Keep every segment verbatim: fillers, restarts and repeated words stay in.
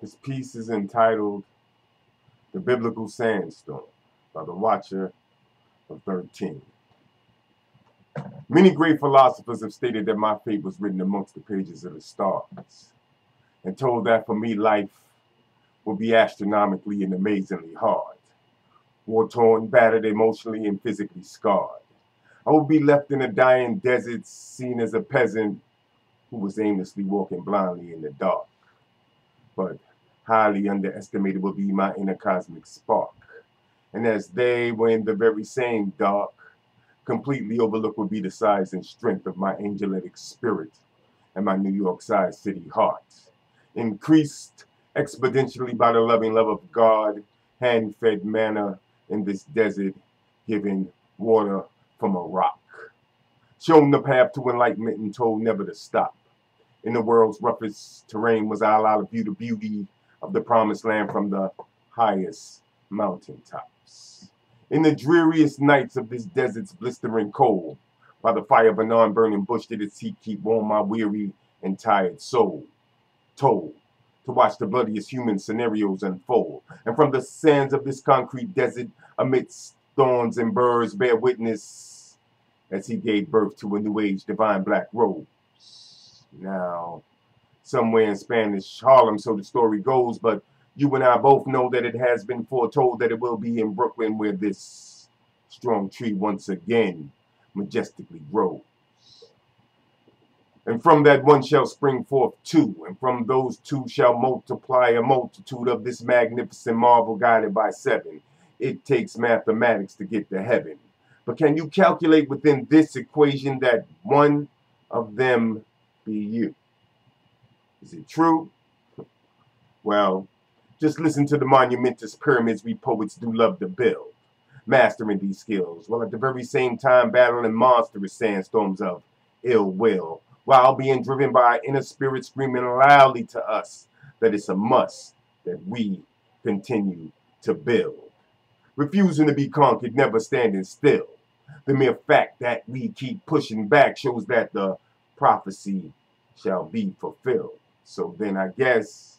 His piece is entitled The Biblical Sandstorm by the Watcher of thirteen. Many great philosophers have stated that my fate was written amongst the pages of the stars, and told that for me life will be astronomically and amazingly hard. War-torn, battered, emotionally and physically scarred. I will be left in a dying desert, seen as a peasant who was aimlessly walking blindly in the dark. But highly underestimated will be my inner cosmic spark. And as they were in the very same dark, completely overlooked would be the size and strength of my angelic spirit and my New York-sized city heart. Increased exponentially by the loving love of God, hand-fed manna in this desert, given water from a rock. Shown the path to enlightenment and told never to stop. In the world's roughest terrain was I allowed to view the beauty of the promised land from the highest mountaintops. In the dreariest nights of this desert's blistering cold, by the fire of a non-burning bush did its heat keep warm my weary and tired soul. Told to watch the bloodiest human scenarios unfold, and from the sands of this concrete desert, amidst thorns and burrs, bear witness as he gave birth to a new age divine black rose. Now, somewhere in Spanish Harlem, so the story goes, but you and I both know that it has been foretold that it will be in Brooklyn where this strong tree once again majestically grows. And from that one shall spring forth two, and from those two shall multiply a multitude of this magnificent marvel guided by seven. It takes mathematics to get to heaven. But can you calculate within this equation that one of them be you? Is it true? Well, just listen to the monumentous pyramids we poets do love to build, mastering these skills, while at the very same time battling monstrous sandstorms of ill will, while being driven by our inner spirit screaming loudly to us that it's a must that we continue to build. Refusing to be conquered, never standing still. The mere fact that we keep pushing back shows that the prophecy shall be fulfilled. So then I guess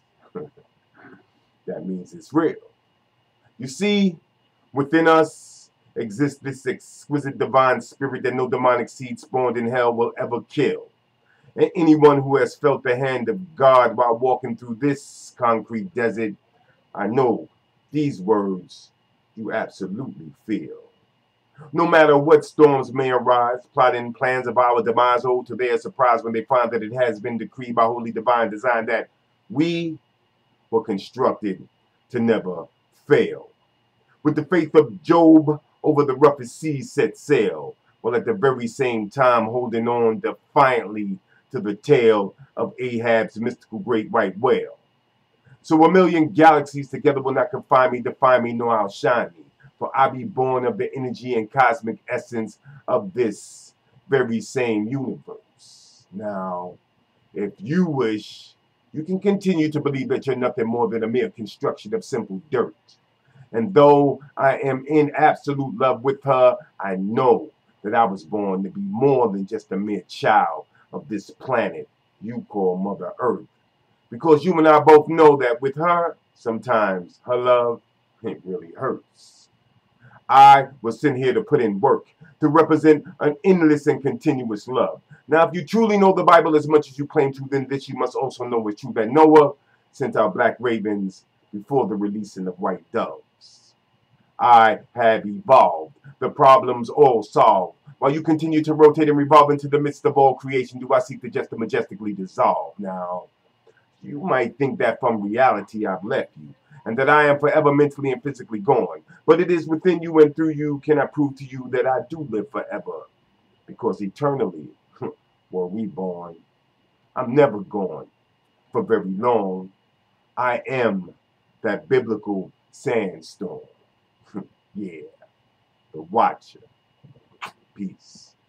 that means it's real. You see, within us exists this exquisite divine spirit that no demonic seed spawned in hell will ever kill. And anyone who has felt the hand of God while walking through this concrete desert, I know these words you absolutely feel. No matter what storms may arise, plotting plans of our demise hold to their surprise when they find that it has been decreed by holy divine design that we were constructed to never fail. With the faith of Job over the roughest seas set sail, while at the very same time holding on defiantly to the tail of Ahab's mystical great white whale. So a million galaxies together will not confine me, define me, nor outshine me. For I be born of the energy and cosmic essence of this very same universe. Now, if you wish, you can continue to believe that you're nothing more than a mere construction of simple dirt. And though I am in absolute love with her, I know that I was born to be more than just a mere child of this planet you call Mother Earth. Because you and I both know that with her, sometimes her love, it really hurts. I was sent here to put in work, to represent an endless and continuous love. Now, if you truly know the Bible as much as you claim to, then this you must also know is true, that Noah sent out black ravens before the releasing of white doves. I have evolved, the problems all solved. While you continue to rotate and revolve into the midst of all creation, do I seek to just to majestically dissolve. Now, you might think that from reality I've left you, and that I am forever mentally and physically gone. But it is within you and through you can I prove to you that I do live forever. Because eternally, were we born, I'm never gone for very long. I am that biblical sandstorm. Yeah, the Watcher. Peace.